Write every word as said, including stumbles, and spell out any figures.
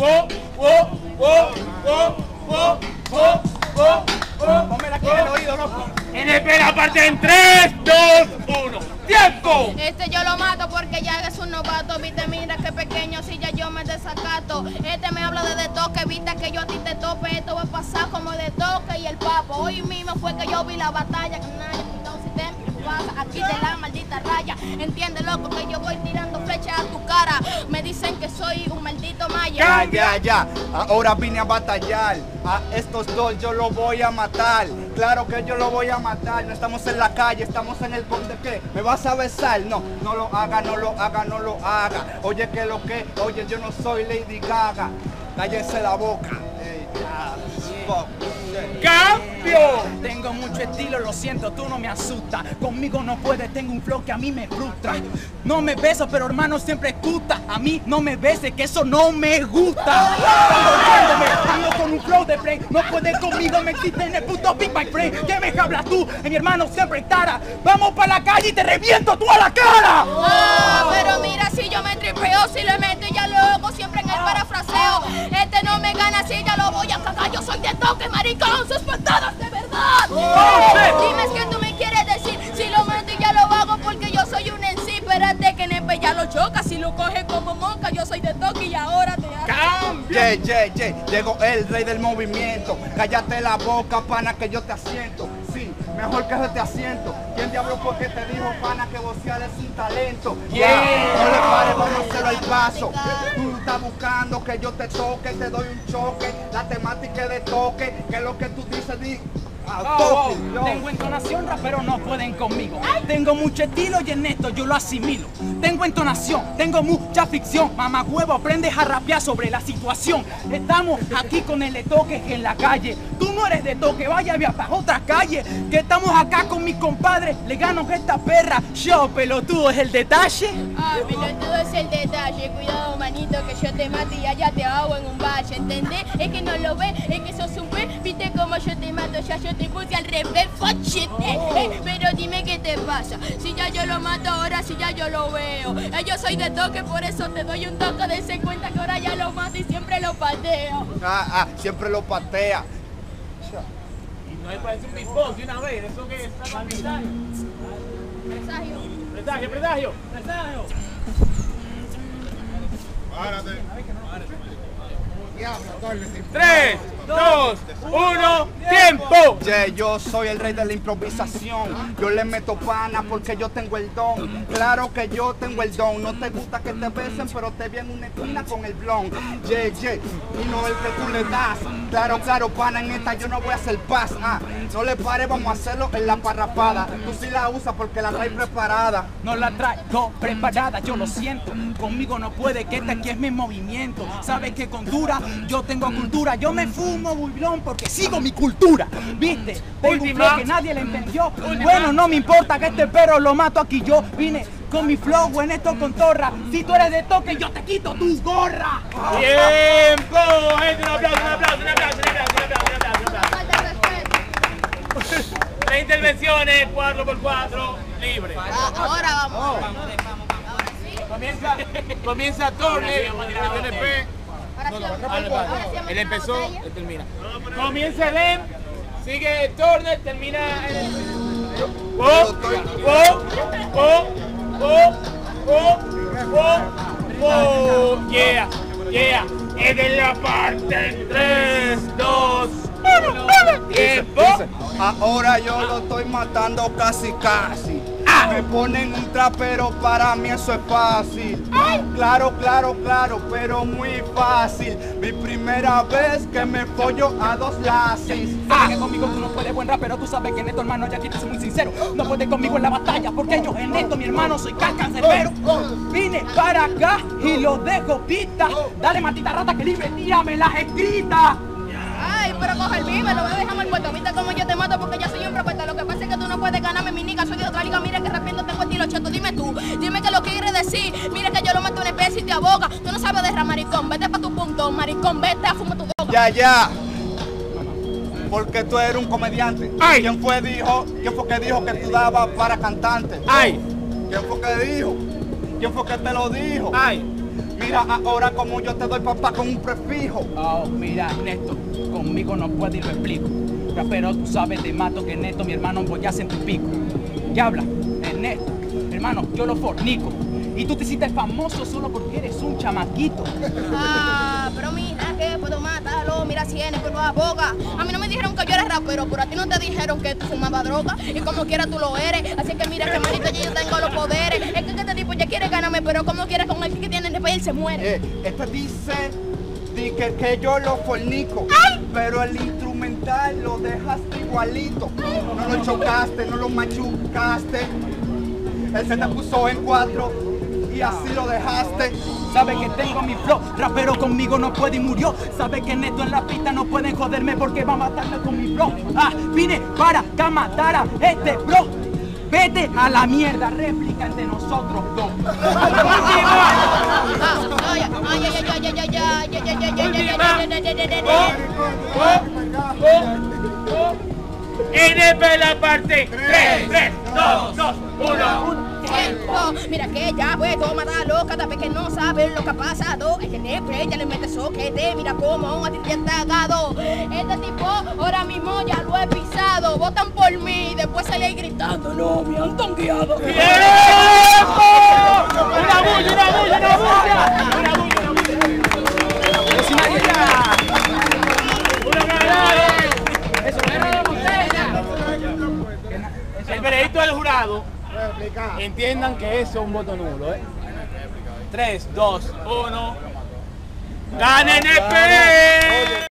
Wo, wo, wo, wo, wo, wo, wo, wo. Pónmela aquí en el oído, loco. En el pela parte en tres, dos, uno. ¡Tiempo! Este yo lo mato porque ya es un novato. Viste, mira qué pequeño, si ya yo me desacato. Este me habla de, de toque, viste que yo a ti te tope. Esto va a pasar como de toque y el papo. Hoy mismo fue que yo vi la batalla. Que nadie quitó un sistema. Aquí de la maldita raya. Entiende, loco, que yo voy tirando flechas a tu cara. Me dicen que soy un maldito maya. Ya, ya, ya. Ahora vine a batallar. A estos dos yo los voy a matar. Claro que yo lo voy a matar. No estamos en la calle, estamos en el conde. ¿Qué? ¿Me vas a besar? No, no lo haga, no lo haga, no lo haga. Oye, que lo que, oye, yo no soy Lady Gaga. Cállese la boca. Hey, ya, fuck. ¡Cambio! Tengo mucho estilo, lo siento, tú no me asustas. Conmigo no puedes, tengo un flow que a mí me frustra. No me beso, pero hermano siempre escuta. A mí no me beses, que eso no me gusta. Ando con un flow de play. No puedes conmigo, me existe en el puto Big My Friend. ¿Qué me hablas tú? En mi hermano siempre estará. Vamos para la calle y te reviento tú a la cara. Oh, pero mira, si yo me tripeo, si le meto y ya lo hago siempre en el parafraseo. Este no me gana, si ya lo voy a cagar. Yo soy de toque, maricón, sus patadas de verdad. Oh, dime qué tú me quieres decir. Si lo meto y ya lo hago porque yo soy un en sí. Espérate que Nepe ya lo choca. Si lo coge como monca, yo soy de toque y ahora te hago. ¡Cambio! Yeah, yeah, yeah. Llegó el rey del movimiento. Cállate la boca, pana, que yo te asiento. Sí, mejor que yo te asiento. ¿Quién diablo fue que te dijo, pana, que vocear es un talento? Yeah. No le pares, vamos a hacerlo al paso. Tú estás buscando que yo te toque, te doy un choque. La temática es de toque, que es lo que tú dices, di. Ah, Oh, toque, oh, yo. tengo entonación, pero no pueden conmigo. Tengo mucho estilo y en esto yo lo asimilo. Tengo entonación, tengo mucha ficción. Mamá huevo, aprendes a rapear sobre la situación. Estamos aquí con el de toque en la calle. Tú no eres de toque, vaya para otra calle. Que estamos acá con mis compadres, le gano esta perra. Yo, pelotudo, es el detalle. Ah, pelotudo es el detalle. Cuidado, manito, que yo te mato y allá te hago en un valle. ¿Entendés? Es que no lo ves, es que sos un pez. Viste cómo yo te mato, ya yo te puse al revés, fachete. Eh, pero dime qué te pasa. Si ya yo lo mato, ahora si ya yo lo veo. Eh, yo soy de toque, por eso te doy un toque. Dense cuenta que ahora ya lo mato y siempre lo pateo. Ah, ah, siempre lo patea. Y no me parece un beatbox de una vez. ¿Eso qué es? ¿Presagio? Presagio. ¿Presagio? ¿Presagio? ¿Presagio? Párate. Tres, dos, uno, tiempo. Yeah, yo soy el rey de la improvisación. Yo le meto pana porque yo tengo el don. Claro que yo tengo el don. No te gusta que te besen, pero te vi en una esquina con el blon. Yeah, yeah, y no el que tú le das. Claro, claro, pana, en esta yo no voy a hacer paz. Ah, no le pares, vamos a hacerlo en la parrapada. Tú sí la usas porque la traes preparada. No la traigo preparada, yo lo siento. Conmigo no puede, que este aquí es mi movimiento. Sabes que con dura yo tengo cultura. Yo me fumo bullón porque sigo mi cultura. ¿Viste? Tengo un Última. flow que nadie le entendió. Bueno, no me importa que este perro lo mato aquí. Yo vine con mi flow en esto con torra. Si tú eres de toque, yo te quito tu gorra. ¡Tiempo! Gente, un aplauso, un aplauso, un aplauso, un aplauso, un aplauso, un aplauso, un aplauso. Falta de respeto. Tres intervenciones, cuatro por cuatro, libre. Ah, ahora vamos. Ahora sí. Comienza, comienza Torne, intervención de P. Ahora sí. Ahora, Ahora sí vamos él a empezó, una batalla. él termina. Comienza Dem, sigue Turner, termina el... Oh, oh, oh, oh, oh, oh, oh, yeah, yeah. Es de la parte tres, dos, uno, tiempo. Ahora yo lo estoy matando casi casi. Me ponen un trapero, para mí eso es fácil. Claro, claro, claro, pero muy fácil. Mi primera vez que me follo a dos lasis. Sabes que conmigo tú no puedes, buen rapero. Tú sabes que en esto, hermano, ya aquí te soy muy sincero. No puedes conmigo en la batalla, porque yo en esto, mi hermano, soy cancerbero. Vine para acá y lo dejo pista. Dale, matita rata, que libre, tírame las escritas. Ay, pero coge el vive, lo dejamos el puesto. Viste cómo yo te mato porque yo soy un profeta. Lo que pasa es que tú no puedes ganarme, mi niga. Soy de otra liga, mira que rapiendo tengo estilo cheto. Dime tú, dime que lo quieres decir. Mira que yo lo mato en el pez y te aboga. Tú no sabes de maricón, vete pa' tu punto, maricón, vete a fumar tu droga. Ya, ya. Porque tú eres un comediante. Ay. ¿Quién fue dijo? ¿Quién fue que dijo que tú dabas para cantante? Ay, ¿Quién fue que dijo? ¿Quién fue que te lo dijo? ay. Mira ahora como yo te doy papá con un prefijo. Oh, mira, Ernesto, conmigo no puedo y lo explico. Rapero, tú sabes, te mato que Ernesto, mi hermano, voy a hacer tu pico. ¿Qué habla? Ernesto, hermano, yo lo fornico. Y tú te hiciste famoso solo porque eres un chamaquito. Ah, pero mira que puedo matarlo, mira si en por la boca. A mí no me dijeron que yo era rapero, pero a ti no te dijeron que tú fumabas droga. Y como quiera tú lo eres. Así que mira que manito, ya yo tengo los poderes. Es que este tipo ya quiere ganarme, pero como quiera con el que tiene después él se muere. Eh, este dice di que, que yo lo fornico, pero el instrumental lo dejaste igualito. No lo chocaste, no lo machucaste. Él se te puso en cuatro y así lo dejaste. Sabe que tengo mi flow, rapero conmigo no puede y murió. Sabe que Neto en la pista no pueden joderme porque va a matarme con mi flow. Ah, vine para que matara este bro. Vete a la mierda, réplica entre nosotros dos. N P la parte tres, tres, dos, dos, uno. Tiempo. Mira que ya puedo matarlo cada vez que no saben lo que ha pasado. El N P ya le mete soquete, mira cómo a ti te han tagado. Este tipo ahora mismo ya lo he pisado. Votan por mí y después salí gritando, no, me han tongueado. ¡Tiempo! ¡Una bulla, una bulla, una bulla! ¡Una bulla, una bulla! Pero si nadie ya. ¡Una ganada! Eso no era la botella. El veredicto del jurado, entiendan que eso es un voto nulo, ¿eh? tres, dos, uno. ¡Gana N P!